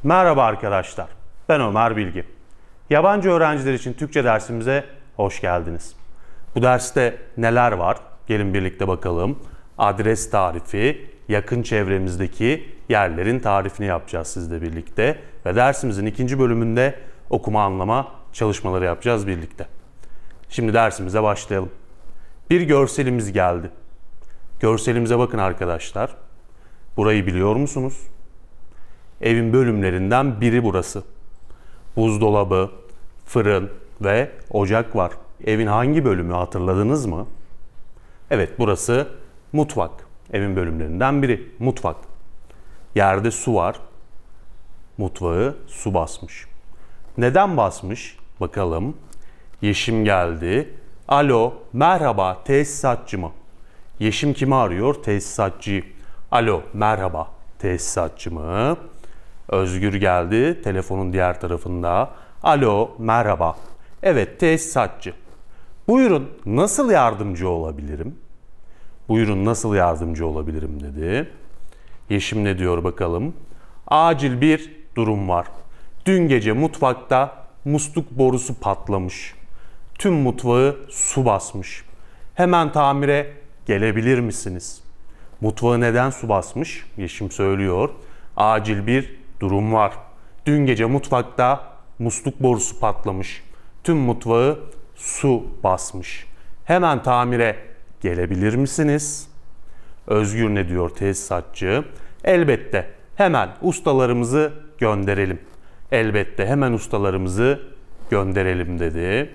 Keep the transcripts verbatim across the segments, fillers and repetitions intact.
Merhaba arkadaşlar, ben Ömer Bilgi. Yabancı öğrenciler için Türkçe dersimize hoş geldiniz. Bu derste neler var? Gelin birlikte bakalım. Adres tarifi, yakın çevremizdeki yerlerin tarifini yapacağız sizle birlikte. Ve dersimizin ikinci bölümünde okuma anlama çalışmaları yapacağız birlikte. Şimdi dersimize başlayalım. Bir görselimiz geldi. Görselimize bakın arkadaşlar. Burayı biliyor musunuz? Evin bölümlerinden biri burası. Buzdolabı, fırın ve ocak var. Evin hangi bölümü hatırladınız mı? Evet, burası mutfak. Evin bölümlerinden biri mutfak. Yerde su var. Mutfağı su basmış. Neden basmış? Bakalım. Yeşim geldi. Alo, merhaba, tesisatçı mı? Yeşim kimi arıyor? Tesisatçıyı. Alo, merhaba, tesisatçı mı? Özgür geldi telefonun diğer tarafında. Alo, merhaba. Evet, tesisatçı. Buyurun, nasıl yardımcı olabilirim? Buyurun, nasıl yardımcı olabilirim dedi. Yeşim ne diyor bakalım. Acil bir durum var. Dün gece mutfakta musluk borusu patlamış. Tüm mutfağı su basmış. Hemen tamire gelebilir misiniz? Mutfağı neden su basmış? Yeşim söylüyor. Acil bir durum var. Dün gece mutfakta musluk borusu patlamış. Tüm mutfağı su basmış. Hemen tamire gelebilir misiniz? Özgür ne diyor tesisatçı? Elbette hemen ustalarımızı gönderelim. Elbette hemen ustalarımızı gönderelim dedi.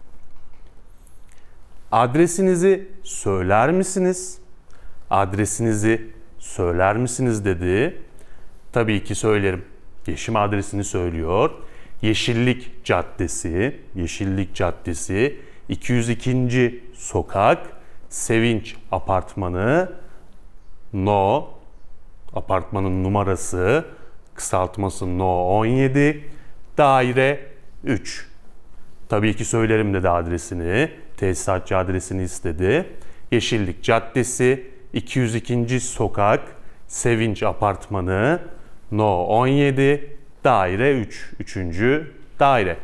Adresinizi söyler misiniz? Adresinizi söyler misiniz dedi. Tabii ki söylerim. Yeşim adresini söylüyor. Yeşillik Caddesi, Yeşillik Caddesi, iki yüz ikinci sokak, Sevinç Apartmanı, No, apartmanın numarası, kısaltması No on yedi, daire üç. Tabii ki söylerim dedi adresini. Tesisatçı adresini istedi. Yeşillik Caddesi, iki yüz ikinci sokak, Sevinç Apartmanı, No on yedi, daire üç. Üçüncü daire.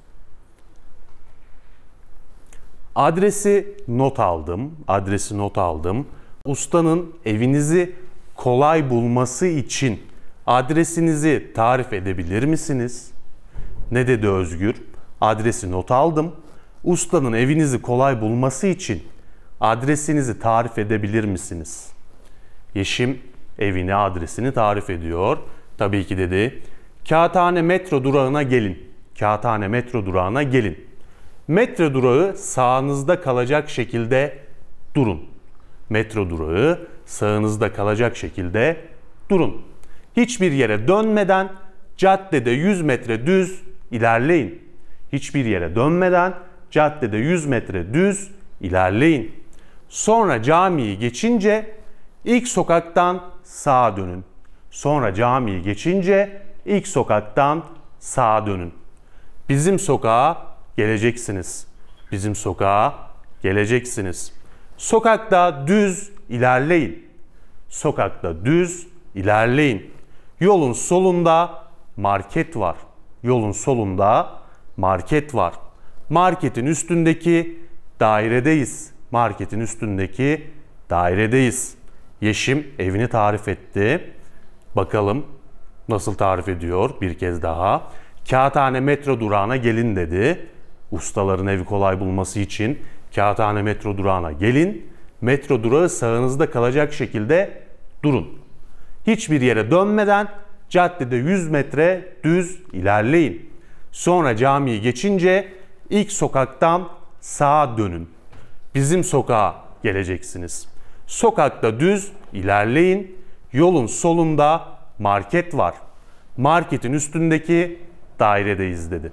Adresi not aldım. Adresi not aldım. Ustanın evinizi kolay bulması için adresinizi tarif edebilir misiniz? Ne dedi Özgür? Adresi not aldım. Ustanın evinizi kolay bulması için adresinizi tarif edebilir misiniz? Yeşim evini, adresini tarif ediyor. Tabii ki dedi. Kağıthane metro durağına gelin. Kağıthane metro durağına gelin. Metro durağı sağınızda kalacak şekilde durun. Metro durağı sağınızda kalacak şekilde durun. Hiçbir yere dönmeden caddede yüz metre düz ilerleyin. Hiçbir yere dönmeden caddede yüz metre düz ilerleyin. Sonra camiyi geçince ilk sokaktan sağa dönün. Sonra camiyi geçince ilk sokaktan sağa dönün. Bizim sokağa geleceksiniz. Bizim sokağa geleceksiniz. Sokakta düz ilerleyin. Sokakta düz ilerleyin. Yolun solunda market var. Yolun solunda market var. Marketin üstündeki dairedeyiz. Marketin üstündeki dairedeyiz. Yeşim evini tarif etti. Bakalım nasıl tarif ediyor bir kez daha. Kağıthane metro durağına gelin dedi. Ustaların evi kolay bulması için Kağıthane metro durağına gelin. Metro durağı sağınızda kalacak şekilde durun. Hiçbir yere dönmeden caddede yüz metre düz ilerleyin. Sonra camiyi geçince ilk sokaktan sağa dönün. Bizim sokağa geleceksiniz. Sokakta düz ilerleyin. Yolun solunda market var. Marketin üstündeki dairedeyiz dedi.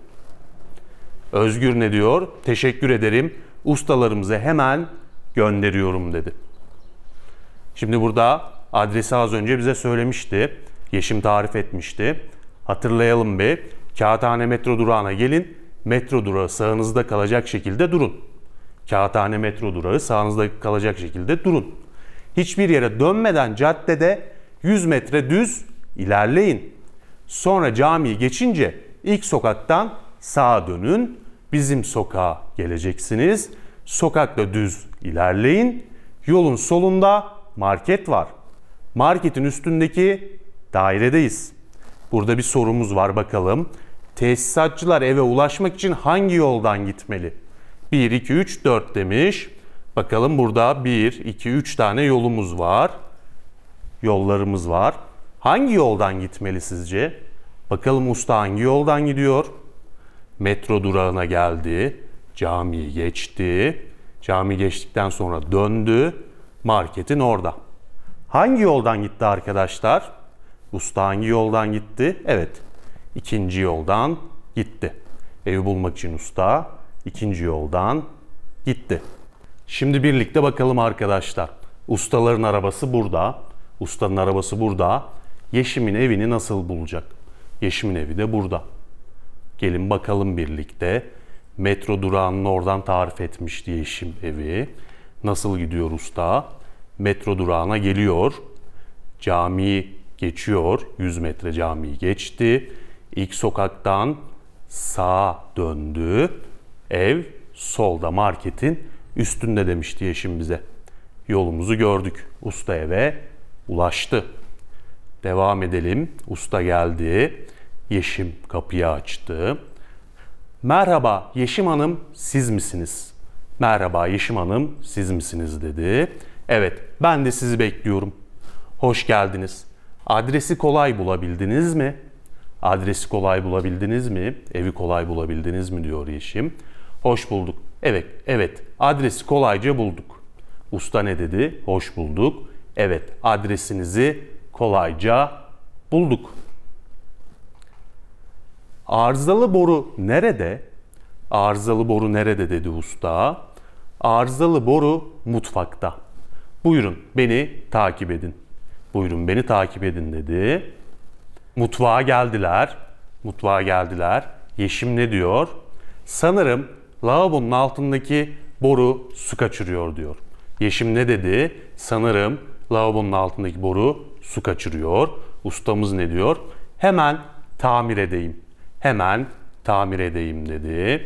Özgür ne diyor? Teşekkür ederim. Ustalarımızı hemen gönderiyorum dedi. Şimdi burada adresi az önce bize söylemişti. Yeşim tarif etmişti. Hatırlayalım bir. Kağıthane metro durağına gelin. Metro durağı sağınızda kalacak şekilde durun. Kağıthane metro durağı sağınızda kalacak şekilde durun. Hiçbir yere dönmeden caddede yüz metre düz ilerleyin. Sonra camiyi geçince ilk sokaktan sağa dönün. Bizim sokağa geleceksiniz. Sokakta düz ilerleyin. Yolun solunda market var. Marketin üstündeki dairedeyiz. Burada bir sorumuz var bakalım. Tesisatçılar eve ulaşmak için hangi yoldan gitmeli? bir, iki, üç, dört demiş. Bakalım burada bir, iki, üç tane yolumuz var. Yollarımız var. Hangi yoldan gitmeli sizce? Bakalım usta hangi yoldan gidiyor? Metro durağına geldi. Camiyi geçti. Cami geçtikten sonra döndü. Marketin orada. Hangi yoldan gitti arkadaşlar? Usta hangi yoldan gitti? Evet. İkinci yoldan gitti. Evi bulmak için usta ikinci yoldan gitti. Şimdi birlikte bakalım arkadaşlar. Ustaların arabası burada. Ustanın arabası burada. Yeşim'in evini nasıl bulacak? Yeşim'in evi de burada. Gelin bakalım birlikte. Metro durağının oradan tarif etmişti Yeşim evi. Nasıl gidiyor usta? Metro durağına geliyor. Camiyi geçiyor. yüz metre camiyi geçti. İlk sokaktan sağa döndü. Ev solda marketin üstünde demişti Yeşim bize. Yolumuzu gördük. Usta eve ulaştı. Devam edelim. Usta geldi. Yeşim kapıyı açtı. Merhaba Yeşim Hanım, siz misiniz? Merhaba Yeşim Hanım, siz misiniz dedi. Evet, ben de sizi bekliyorum. Hoş geldiniz. Adresi kolay bulabildiniz mi? Adresi kolay bulabildiniz mi? Evi kolay bulabildiniz mi diyor Yeşim. Hoş bulduk. Evet, evet. Adresi kolayca bulduk. Usta ne dedi? Hoş bulduk. Evet, adresinizi kolayca bulduk. Arızalı boru nerede? Arızalı boru nerede dedi usta. Arızalı boru mutfakta. Buyurun beni takip edin. Buyurun beni takip edin dedi. Mutfağa geldiler. Mutfağa geldiler. Yeşim ne diyor? Sanırım lavabonun altındaki boru su kaçırıyor diyor. Yeşim ne dedi? Sanırım lavabonun altındaki boru su kaçırıyor. Ustamız ne diyor? Hemen tamir edeyim. Hemen tamir edeyim dedi.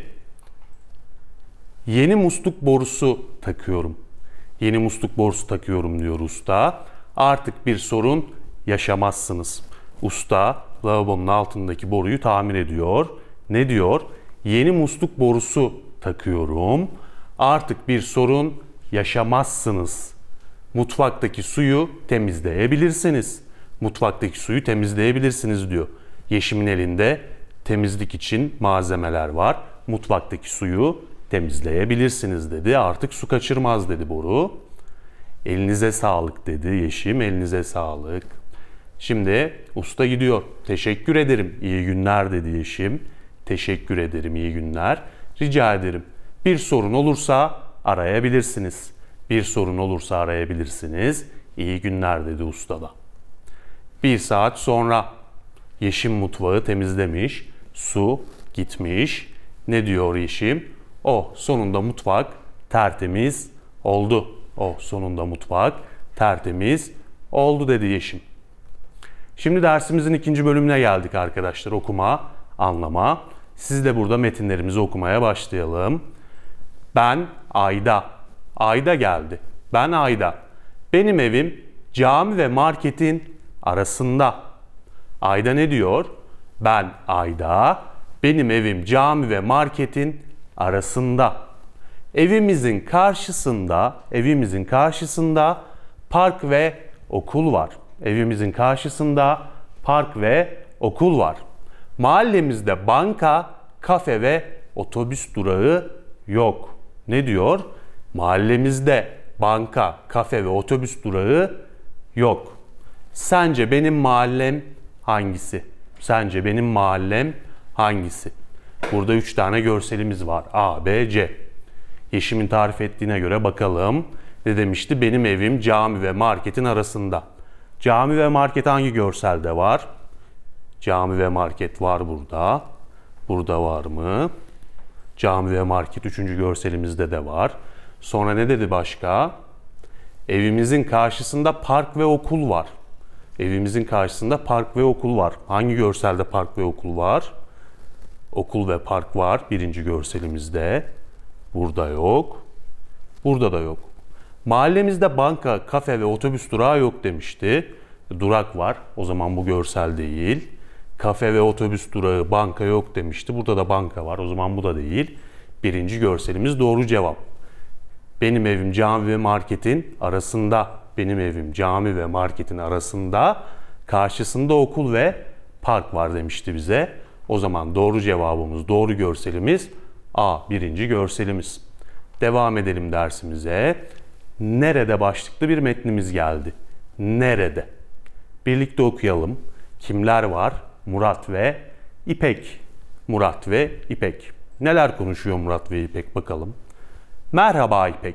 Yeni musluk borusu takıyorum. Yeni musluk borusu takıyorum diyor usta. Artık bir sorun yaşamazsınız. Usta lavabonun altındaki boruyu tamir ediyor. Ne diyor? Yeni musluk borusu takıyorum. Artık bir sorun yaşamazsınız. Mutfaktaki suyu temizleyebilirsiniz. Mutfaktaki suyu temizleyebilirsiniz diyor. Yeşim'in elinde temizlik için malzemeler var. Mutfaktaki suyu temizleyebilirsiniz dedi. Artık su kaçırmaz dedi boru. Elinize sağlık dedi Yeşim. Elinize sağlık. Şimdi usta gidiyor. Teşekkür ederim. İyi günler dedi Yeşim. Teşekkür ederim. İyi günler. Rica ederim. Bir sorun olursa arayabilirsiniz. Bir sorun olursa arayabilirsiniz. İyi günler dedi usta da. Bir saat sonra Yeşim mutfağı temizlemiş. Su gitmiş. Ne diyor Yeşim? Oh sonunda mutfak tertemiz oldu. Oh sonunda mutfak tertemiz oldu dedi Yeşim. Şimdi dersimizin ikinci bölümüne geldik arkadaşlar. Okuma, anlama. Siz de burada metinlerimizi okumaya başlayalım. Ben Ayda. Ayda geldi. Ben Ayda. Benim evim cami ve marketin arasında. Ayda ne diyor? Ben Ayda. Benim evim cami ve marketin arasında. Evimizin karşısında, evimizin karşısında park ve okul var. Evimizin karşısında park ve okul var. Mahallemizde banka, kafe ve otobüs durağı yok. Ne diyor? Mahallemizde banka, kafe ve otobüs durağı yok. Sence benim mahallem hangisi? Sence benim mahallem hangisi? Burada üç tane görselimiz var. A, B, C. Yeşim'in tarif ettiğine göre bakalım. Ne demişti? Benim evim cami ve marketin arasında. Cami ve market hangi görselde var? Cami ve market var burada. Burada var mı? Cami ve market üçüncü görselimizde de var. Sonra ne dedi başka? Evimizin karşısında park ve okul var. Evimizin karşısında park ve okul var. Hangi görselde park ve okul var? Okul ve park var birinci görselimizde. Burada yok. Burada da yok. Mahallemizde banka, kafe ve otobüs durağı yok demişti. Durak var. O zaman bu görsel değil. Kafe ve otobüs durağı, banka yok demişti. Burada da banka var. O zaman bu da değil. Birinci görselimiz doğru cevap. Benim evim cami ve marketin arasında. Benim evim cami ve marketin arasında. Karşısında okul ve park var demişti bize. O zaman doğru cevabımız, doğru görselimiz A. Birinci görselimiz. Devam edelim dersimize. Nerede başlıklı bir metnimiz geldi. Nerede? Birlikte okuyalım. Kimler var? Murat ve İpek. Murat ve İpek. Neler konuşuyor Murat ve İpek bakalım. Merhaba İpek.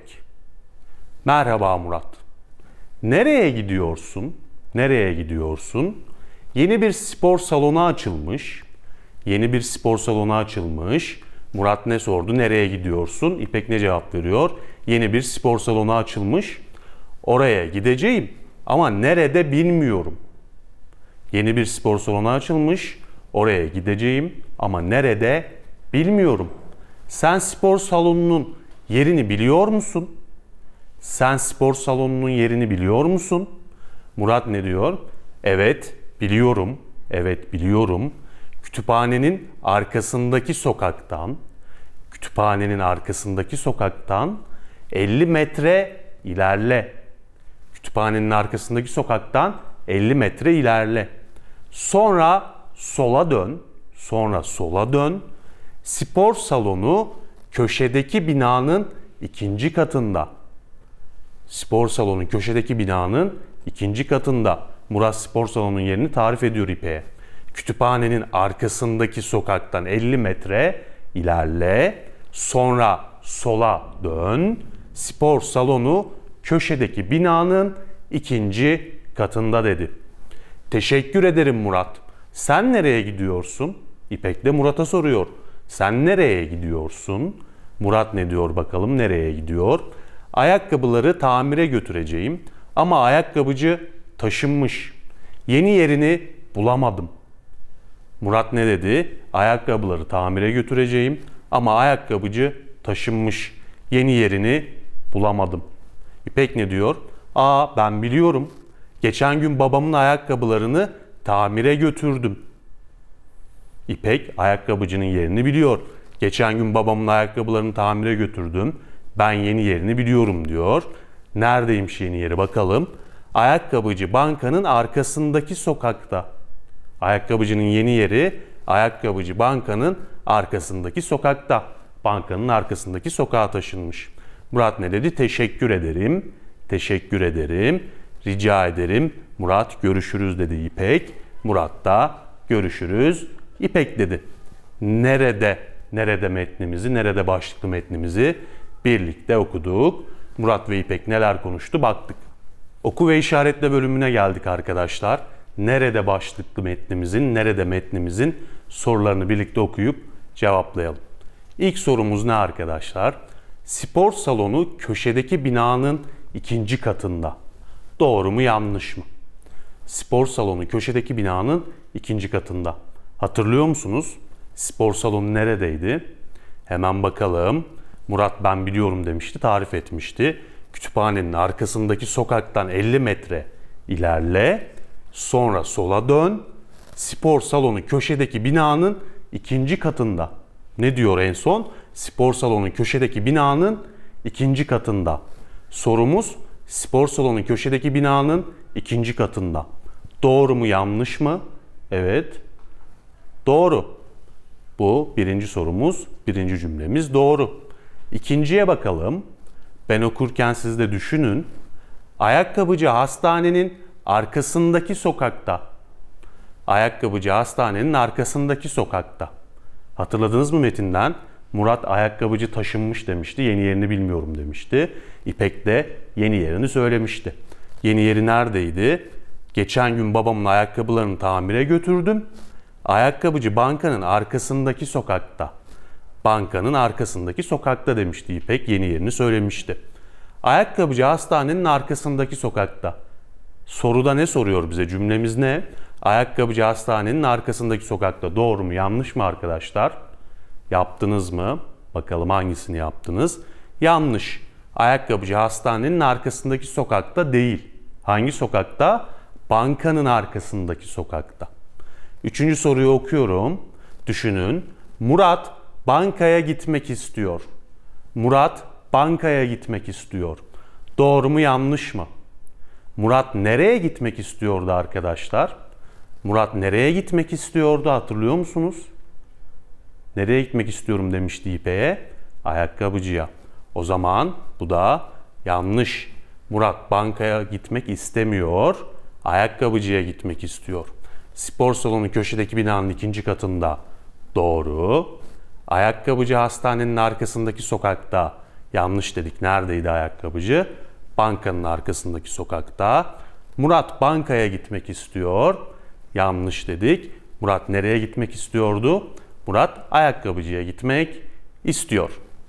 Merhaba Murat. Nereye gidiyorsun? Nereye gidiyorsun? Yeni bir spor salonu açılmış. Yeni bir spor salonu açılmış. Murat ne sordu? Nereye gidiyorsun? İpek ne cevap veriyor? Yeni bir spor salonu açılmış. Oraya gideceğim ama nerede bilmiyorum. Yeni bir spor salonu açılmış. Oraya gideceğim ama nerede bilmiyorum. Sen spor salonunun yerini biliyor musun? Sen spor salonunun yerini biliyor musun? Murat ne diyor? Evet, biliyorum. Evet, biliyorum. Kütüphanenin arkasındaki sokaktan, kütüphanenin arkasındaki sokaktan elli metre ilerle. Kütüphanenin arkasındaki sokaktan elli metre ilerle. Sonra sola dön, sonra sola dön. Spor salonu köşedeki binanın ikinci katında. Spor salonu köşedeki binanın ikinci katında. Murat spor salonunun yerini tarif ediyor İpek'e. Kütüphanenin arkasındaki sokaktan elli metre ilerle. Sonra sola dön. Spor salonu köşedeki binanın ikinci katında dedi. Teşekkür ederim Murat. Sen nereye gidiyorsun? İpek de Murat'a soruyor. Sen nereye gidiyorsun? Murat ne diyor bakalım, nereye gidiyor? Ayakkabıları tamire götüreceğim ama ayakkabıcı taşınmış. Yeni yerini bulamadım. Murat ne dedi? Ayakkabıları tamire götüreceğim ama ayakkabıcı taşınmış. Yeni yerini bulamadım. İpek ne diyor? Aa, ben biliyorum. Geçen gün babamın ayakkabılarını tamire götürdüm. İpek ayakkabıcının yerini biliyor. Geçen gün babamın ayakkabılarını tamire götürdüm. Ben yeni yerini biliyorum diyor. Neredeymiş yeni yeri bakalım. Ayakkabıcı bankanın arkasındaki sokakta. Ayakkabıcının yeni yeri ayakkabıcı bankanın arkasındaki sokakta. Bankanın arkasındaki sokağa taşınmış. Murat ne dedi? Teşekkür ederim. Teşekkür ederim. Rica ederim. Murat görüşürüz dedi İpek. Murat da görüşürüz İpek dedi. Nerede? Nerede metnimizi, nerede başlıklı metnimizi birlikte okuduk. Murat ve İpek neler konuştu baktık. Oku ve işaretle bölümüne geldik arkadaşlar. Nerede başlıklı metnimizin, nerede metnimizin sorularını birlikte okuyup cevaplayalım. İlk sorumuz ne arkadaşlar? Spor salonu köşedeki binanın ikinci katında. Doğru mu yanlış mı? Spor salonu köşedeki binanın ikinci katında. Hatırlıyor musunuz? Spor salonu neredeydi? Hemen bakalım. Murat ben biliyorum demişti, tarif etmişti. Kütüphanenin arkasındaki sokaktan elli metre ilerle. Sonra sola dön. Spor salonu köşedeki binanın ikinci katında. Ne diyor en son? Spor salonu köşedeki binanın ikinci katında. Sorumuz spor salonu köşedeki binanın ikinci katında. Doğru mu yanlış mı? Evet. Doğru. Bu birinci sorumuz, birinci cümlemiz doğru. İkinciye bakalım. Ben okurken siz de düşünün. Ayakkabıcı hastanenin arkasındaki sokakta. Ayakkabıcı hastanenin arkasındaki sokakta. Hatırladınız mı metinden? Murat ayakkabıcı taşınmış demişti. Yeni yerini bilmiyorum demişti. İpek de yeni yerini söylemişti. Yeni yeri neredeydi? Geçen gün babamın ayakkabılarını tamire götürdüm. Ayakkabıcı bankanın arkasındaki sokakta. Bankanın arkasındaki sokakta demişti İpek. Yeni yerini söylemişti. Ayakkabıcı hastanenin arkasındaki sokakta. Soruda ne soruyor bize? Cümlemiz ne? Ayakkabıcı hastanenin arkasındaki sokakta. Doğru mu, yanlış mı arkadaşlar? Yaptınız mı? Bakalım hangisini yaptınız? Yanlış. Ayakkabıcı hastanenin arkasındaki sokakta değil. Hangi sokakta? Bankanın arkasındaki sokakta. Üçüncü soruyu okuyorum. Düşünün. Murat bankaya gitmek istiyor. Murat bankaya gitmek istiyor. Doğru mu, yanlış mı? Murat nereye gitmek istiyordu arkadaşlar? Murat nereye gitmek istiyordu, hatırlıyor musunuz? Nereye gitmek istiyorum demişti İpek'e? Ayakkabıcıya. O zaman bu da yanlış. Murat bankaya gitmek istemiyor. Ayakkabıcıya gitmek istiyor. Spor salonu köşedeki binanın ikinci katında. Doğru. Ayakkabıcı hastanenin arkasındaki sokakta. Yanlış dedik. Neredeydi ayakkabıcı? Bankanın arkasındaki sokakta. Murat bankaya gitmek istiyor. Yanlış dedik. Murat nereye gitmek istiyordu? Murat ayakkabıcıya gitmek istiyor.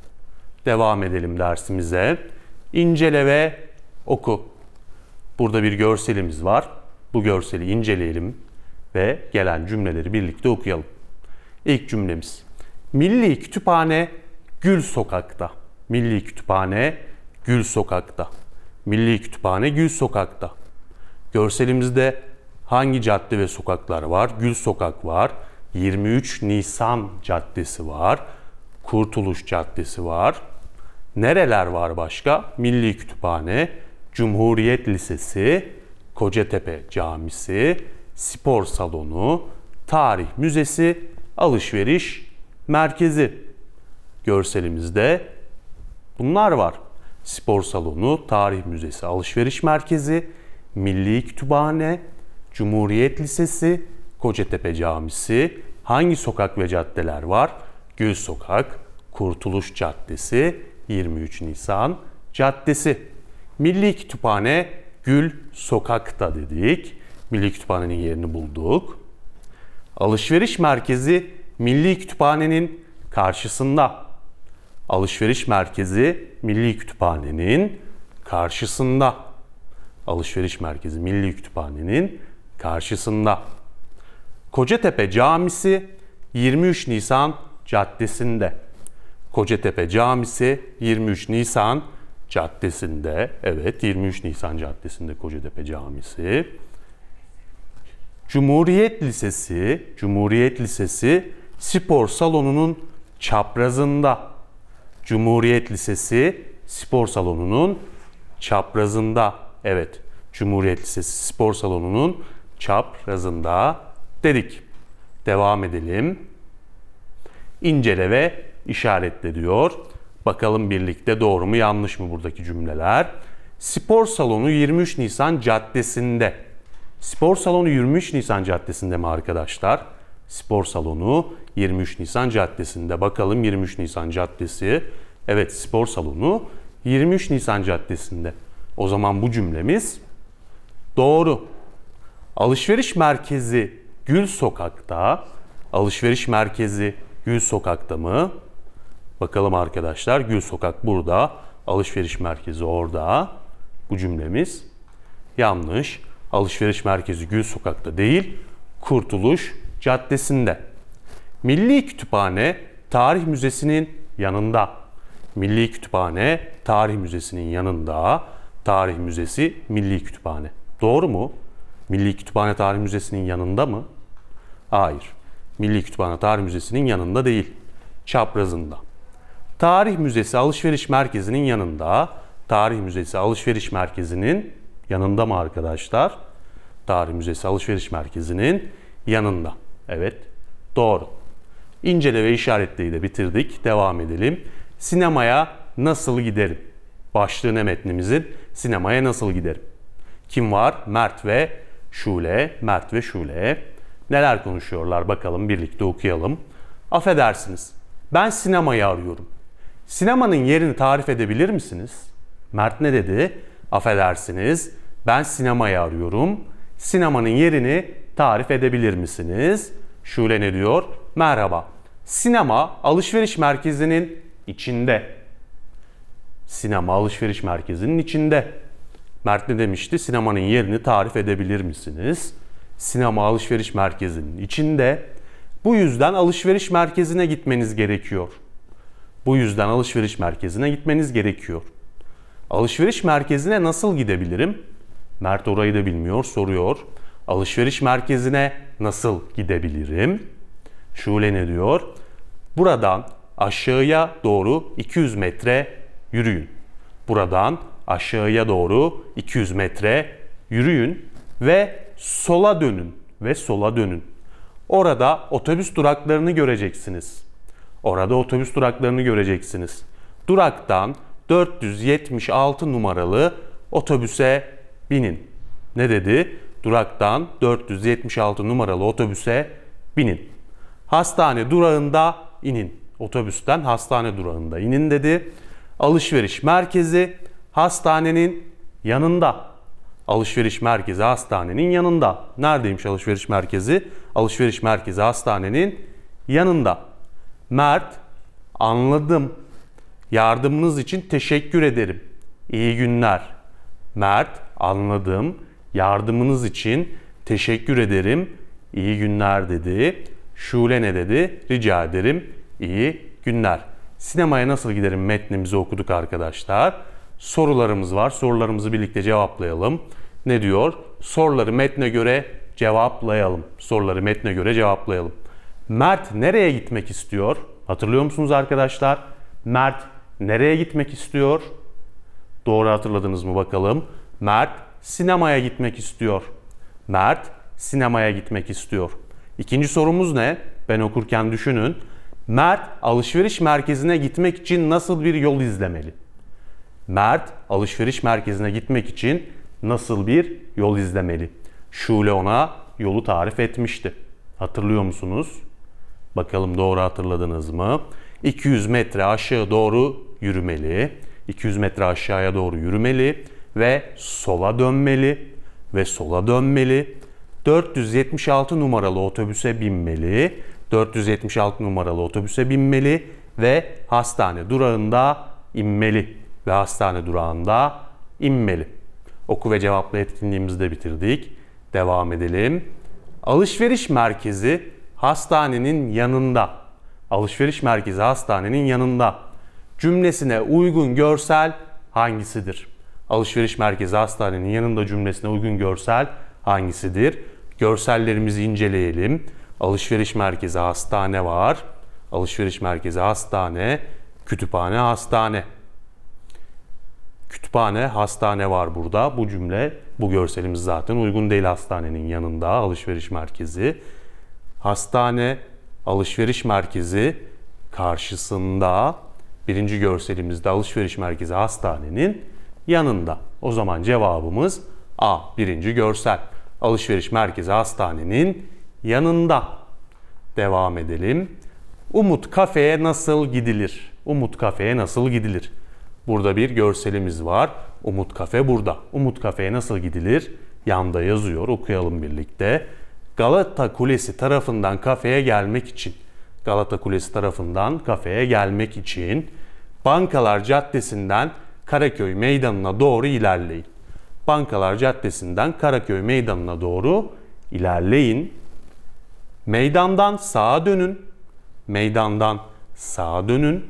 Devam edelim dersimize. İncele ve oku. Burada bir görselimiz var. Bu görseli inceleyelim ve gelen cümleleri birlikte okuyalım. İlk cümlemiz. Milli Kütüphane Gül Sokak'ta. Milli Kütüphane Gül Sokak'ta. Milli Kütüphane Gül Sokak'ta. Görselimizde hangi cadde ve sokaklar var? Gül Sokak var. yirmi üç Nisan Caddesi var. Kurtuluş Caddesi var. Nereler var başka? Milli Kütüphane, Cumhuriyet Lisesi, Kocatepe Camisi, Spor Salonu, Tarih Müzesi, Alışveriş Merkezi. Görselimizde bunlar var. Spor Salonu, Tarih Müzesi, Alışveriş Merkezi, Milli Kütüphane, Cumhuriyet Lisesi, Kocatepe Camisi. Hangi sokak ve caddeler var? Gül Sokak, Kurtuluş Caddesi, yirmi üç Nisan Caddesi. Milli Kütüphane Gül Sokak'ta dedik. Milli Kütüphane'nin yerini bulduk. Alışveriş Merkezi Milli Kütüphane'nin karşısında. Alışveriş Merkezi Milli Kütüphane'nin karşısında. Alışveriş Merkezi Milli Kütüphane'nin karşısında. Kocatepe Camisi yirmi üç Nisan Caddesi'nde. Kocatepe Camisi yirmi üç Nisan Caddesi'nde. Evet, yirmi üç Nisan Caddesi'nde Kocatepe Camisi. Cumhuriyet Lisesi, Cumhuriyet Lisesi Spor Salonu'nun çaprazında. Cumhuriyet Lisesi Spor Salonu'nun çaprazında. Evet, Cumhuriyet Lisesi Spor Salonu'nun çaprazında dedik. Devam edelim. İncele ve işaretle diyor. Bakalım birlikte doğru mu yanlış mı buradaki cümleler? Spor salonu yirmi üç Nisan Caddesi'nde. Spor salonu yirmi üç Nisan Caddesi'nde mi arkadaşlar? Spor salonu yirmi üç Nisan Caddesi'nde. Bakalım yirmi üç Nisan Caddesi. Evet, spor salonu yirmi üç Nisan Caddesi'nde. O zaman bu cümlemiz doğru. Alışveriş merkezi Gül Sokak'ta. Alışveriş merkezi Gül Sokak'ta mı? Bakalım arkadaşlar, Gül Sokak burada. Alışveriş merkezi orada. Bu cümlemiz yanlış. Alışveriş merkezi Gül Sokak'ta değil, Kurtuluş Caddesi'nde. Milli Kütüphane Tarih Müzesi'nin yanında. Milli Kütüphane Tarih Müzesi'nin yanında. Tarih Müzesi Milli Kütüphane. Doğru mu? Milli Kütüphane Tarih Müzesi'nin yanında mı? Hayır. Milli Kütüphane Tarih Müzesi'nin yanında değil. Çaprazında. Tarih Müzesi Alışveriş Merkezi'nin yanında. Tarih Müzesi Alışveriş Merkezi'nin yanında mı arkadaşlar? Tarih Müzesi Alışveriş Merkezi'nin yanında. Evet, doğru. İncele ve işaretleyi de bitirdik. Devam edelim. Sinemaya nasıl giderim? Başlığı ne metnimizin? Sinemaya nasıl giderim? Kim var? Mert ve Şule. Mert ve Şule. Neler konuşuyorlar bakalım, birlikte okuyalım. Affedersiniz, ben sinemayı arıyorum. Sinemanın yerini tarif edebilir misiniz? Mert ne dedi? Affedersiniz, ben sinemayı arıyorum. Sinemanın yerini tarif edebilir misiniz? Şule ne diyor? Merhaba. Sinema alışveriş merkezinin içinde. Sinema alışveriş merkezinin içinde. Mert ne demişti? Sinemanın yerini tarif edebilir misiniz? Sinema alışveriş merkezinin içinde. Bu yüzden alışveriş merkezine gitmeniz gerekiyor. Bu yüzden alışveriş merkezine gitmeniz gerekiyor. Alışveriş merkezine nasıl gidebilirim? Mert orayı da bilmiyor, soruyor. Alışveriş merkezine nasıl gidebilirim? Şule ne diyor? Buradan aşağıya doğru iki yüz metre yürüyün. Buradan aşağıya doğru iki yüz metre yürüyün ve sola dönün ve sola dönün. Orada otobüs duraklarını göreceksiniz. Orada otobüs duraklarını göreceksiniz. Duraktan dört yüz yetmiş altı numaralı otobüse binin. Ne dedi? Duraktan dört yüz yetmiş altı numaralı otobüse binin. Hastane durağında inin. Otobüsten hastane durağında inin dedi. Alışveriş merkezi hastanenin yanında. Alışveriş merkezi hastanenin yanında. Neredeymiş alışveriş merkezi? Alışveriş merkezi hastanenin yanında. Mert, anladım. Yardımınız için teşekkür ederim. İyi günler. Mert, anladım. Yardımınız için teşekkür ederim. İyi günler dedi. Şule ne dedi? Rica ederim. İyi günler. Sinemaya nasıl giderim metnimizi okuduk arkadaşlar. Sorularımız var. Sorularımızı birlikte cevaplayalım. Ne diyor? Soruları metne göre cevaplayalım. Soruları metne göre cevaplayalım. Mert nereye gitmek istiyor? Hatırlıyor musunuz arkadaşlar? Mert nereye gitmek istiyor? Doğru hatırladınız mı bakalım? Mert sinemaya gitmek istiyor. Mert sinemaya gitmek istiyor. İkinci sorumuz ne? Ben okurken düşünün. Mert alışveriş merkezine gitmek için nasıl bir yol izlemeli? Mert alışveriş merkezine gitmek için nasıl bir yol izlemeli? Şule ona yolu tarif etmişti. Hatırlıyor musunuz? Bakalım doğru hatırladınız mı? iki yüz metre aşağı doğru yürümeli. iki yüz metre aşağıya doğru yürümeli ve sola dönmeli ve sola dönmeli. dört yüz yetmiş altı numaralı otobüse binmeli. dört yüz yetmiş altı numaralı otobüse binmeli ve hastane durağında inmeli ve hastane durağında inmeli. Oku ve cevapla etkinliğimizi de bitirdik. Devam edelim. Alışveriş merkezi hastanenin yanında. Alışveriş merkezi hastanenin yanında. Cümlesine uygun görsel hangisidir? Alışveriş merkezi hastanenin yanında cümlesine uygun görsel hangisidir? Görsellerimizi inceleyelim. Alışveriş merkezi hastane var. Alışveriş merkezi hastane, kütüphane hastane. Kütüphane, hastane var burada. Bu cümle, bu görselimiz zaten uygun değil hastanenin yanında. Alışveriş merkezi. Hastane, alışveriş merkezi karşısında. Birinci görselimizde alışveriş merkezi hastanenin yanında. O zaman cevabımız A. Birinci görsel. Alışveriş merkezi hastanenin yanında. Devam edelim. Umut Kafe'ye nasıl gidilir? Umut Kafe'ye nasıl gidilir? Burada bir görselimiz var. Umut Kafe burada. Umut Kafe'ye nasıl gidilir? Yanda yazıyor. Okuyalım birlikte. Galata Kulesi tarafından kafeye gelmek için. Galata Kulesi tarafından kafeye gelmek için Bankalar Caddesi'nden Karaköy Meydanı'na doğru ilerleyin. Bankalar Caddesi'nden Karaköy Meydanı'na doğru ilerleyin. Meydandan sağa dönün. Meydandan sağa dönün.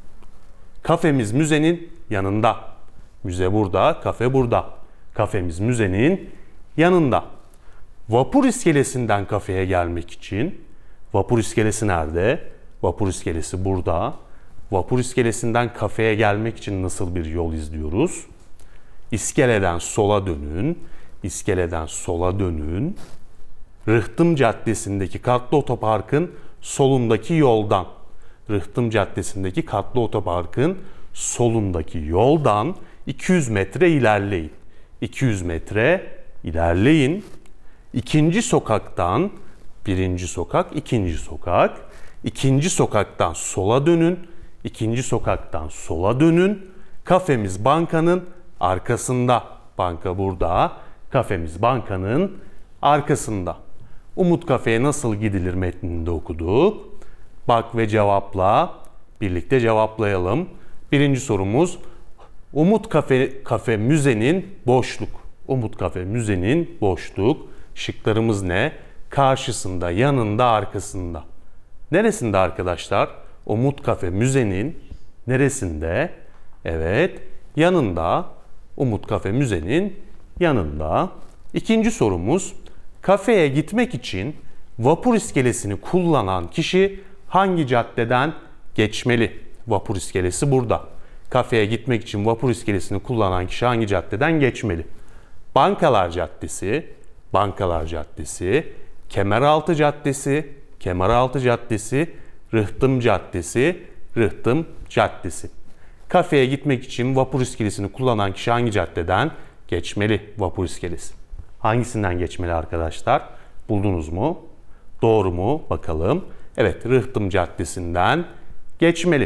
Kafemiz müzenin yanında. Müze burada, kafe burada. Kafemiz müzenin yanında. Vapur iskelesinden kafeye gelmek için. Vapur iskelesi nerede? Vapur iskelesi burada. Vapur iskelesinden kafeye gelmek için nasıl bir yol izliyoruz? İskeleden sola dönün. İskeleden sola dönün. Rıhtım Caddesi'ndeki katlı otoparkın solundaki yoldan. Rıhtım Caddesi'ndeki katlı otoparkın solundaki yoldan iki yüz metre ilerleyin. iki yüz metre ilerleyin. İkinci sokaktan, birinci sokak, ikinci sokak. İkinci sokaktan sola dönün. İkinci sokaktan sola dönün. Kafemiz bankanın arkasında. Banka burada. Kafemiz bankanın arkasında. Umut Kafe'ye nasıl gidilir metninde okuduk. Bak ve cevapla. Birlikte cevaplayalım. Birinci sorumuz Umut Kafe, Kafe Müze'nin boşluk. Umut Kafe Müze'nin boşluk. Şıklarımız ne? Karşısında, yanında, arkasında. Neresinde arkadaşlar? Umut Kafe Müze'nin neresinde? Evet, yanında. Umut Kafe Müze'nin yanında. İkinci sorumuz, kafeye gitmek için vapur iskelesini kullanan kişi hangi caddeden geçmeli? Vapur iskelesi burada. Kafeye gitmek için vapur iskelesini kullanan kişi hangi caddeden geçmeli? Bankalar Caddesi, Bankalar Caddesi, Kemeraltı Caddesi, Kemeraltı Caddesi, Rıhtım Caddesi, Rıhtım Caddesi. Kafeye gitmek için vapur iskelesini kullanan kişi hangi caddeden geçmeli vapur iskelesi? Hangisinden geçmeli arkadaşlar? Buldunuz mu? Doğru mu? Bakalım. Evet, Rıhtım Caddesi'nden geçmeli.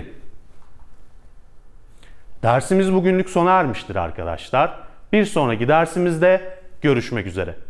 Dersimiz bugünlük sona ermiştir arkadaşlar. Bir sonraki dersimizde görüşmek üzere.